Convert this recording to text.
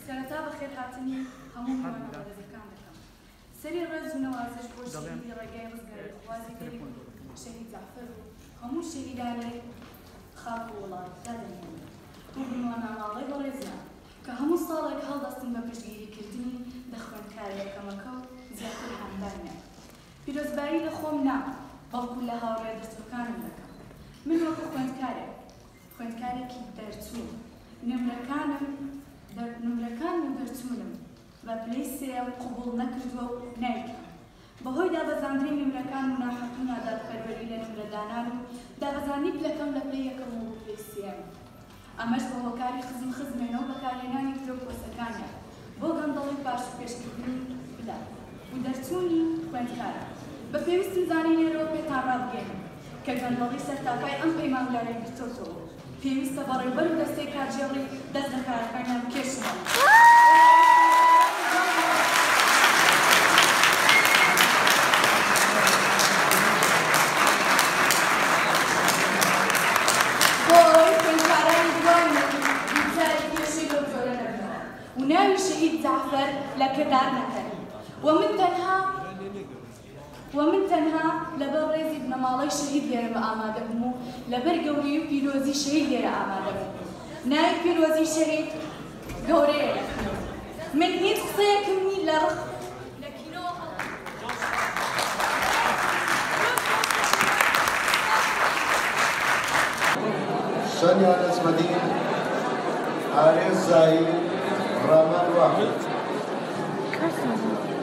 سەرەتا بەخێر هاتنی هەموو میوانە بەرزەکان دەکەم. سەری ڕێز و نەوازش بۆ شەهیدی ڕێگای ڕزگاری خوازی دەری شەهید جەعفەر و هەموو شەهیدانی خاک و وڵات دادەنێن بۆ بنواناماڵەی بەڕێزیان کە هەموو ساڵێک هەڵدەستن بە پشتگیریکردنی دە خوێندکارێکەمەکە و زیاتر هەمدانیان. پیرۆزبایی لە خۆم نا بەڵکو لە هاوڕێ دەستوەکانم دەکەم. من وەکو خوێندکارێکی دەرچوو نمرەکان و دەرچوونم بە پلەی سێم قبوڵ نەکردووە و نایکەم. بەهۆی دابەزاندنی نمرەکان و ناحەقی نادادپەروەری لە نمرەدانان و دابەزاندنی پلەکەم لە پلەی یەکەم و پلەی سێم. ئەمەش بە هۆکاری خزمێنەوە بەکارهێنانی فرۆپۆسەکانیان بۆ گەندەڵی پاش و پێشکردنی پلە و دەرچوونی خوێندکارە. بە پێویستم زانی لێرەوە پێتان ڕابگەێنم کە گەندەڵی سەرتاپای ئەم پەیمانگارەی گرتووەتەوە پێویستە بەڕێوەبەر و دەستەی کارژێڕی دەست لە کارەکانیان بکێشنەوە. وناوي شهيد جعفر لكدار نكري ومن تنها لبر ريزي بن مالي شهيد يرى آماده بمو لبر قوري بيروزي شهيد يرى آماده بمو ناي بيروزي شهيد قوري من هيد قصية كمي لرخ سونيا الاسمدين عارف زايد رمان واحد